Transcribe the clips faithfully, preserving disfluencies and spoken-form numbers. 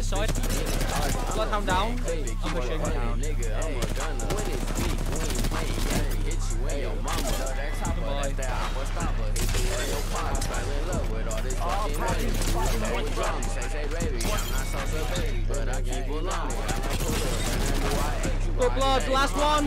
side. Bloodhound down. I'm pushing. Down. Goodbye. Good blood, last one.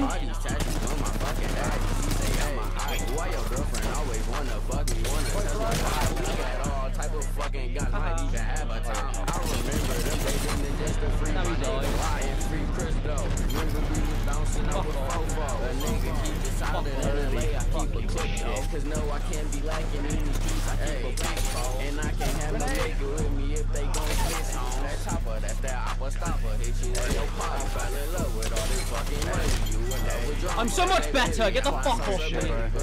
Why your girlfriend always wanna fuck me, wanna tell me why? We got all type of fucking guys, might even have a time. I remember them days and just a free my nigga and free Chris though. Remember we was bouncing over fofo. A nigga keep it solid in L A, I keep a click though. Cause no, I can't be lacking in these streets, I keep a big phone. And I can't have no nigga with me if they gon' piss on. That chopper, that's that Opp Stoppa. Hit you in your pot, I fell in love with all this fucking money. You in love with drama. I'm so much better, get the fuck off me.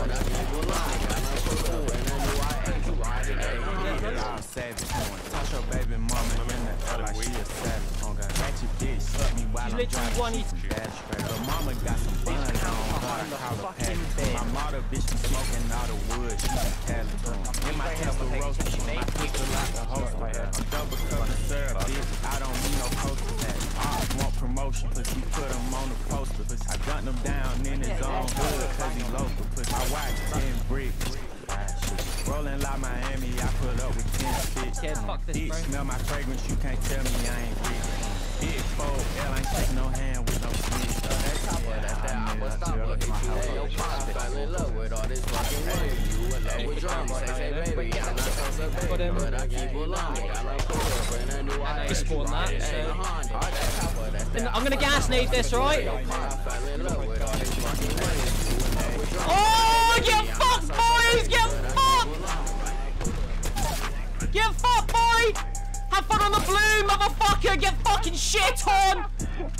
Your baby mama in the L like she a savage. On got ratchet bitch, suck me while I'm driving. But mama got some fun on her, call her patty. My mother bitch be smoking all the wood, she be Cali. In my Tesla roast, I put her like a host like that. I'm double cup of syrup, bitch, I don't need no poster that. I want promotion, cause he put him on the poster. I gun him down in his own hood, cause he local. I watch ten bricks. Rolling like Miami, I put up with ten sticks. Yeah, fuck this, bitch, bro. smell my fragrance, you can't tell me I ain't rich. Big fold, L ain't shaking no hand with no snitch. That chopper, that's that Opp Stoppa. Hit you in your pot, fell in love with all this fucking money. You in love with drama, say, say, baby, I'm not so severe, but I keep it long. I like pull up in a new I spawn that, so. That chopper, that's that I'm gonna gas nade this, right? Oh, get fucked, boys! Get fucked! Get fucked, boy! Have fun on the blue, motherfucker! Get fucking shit on!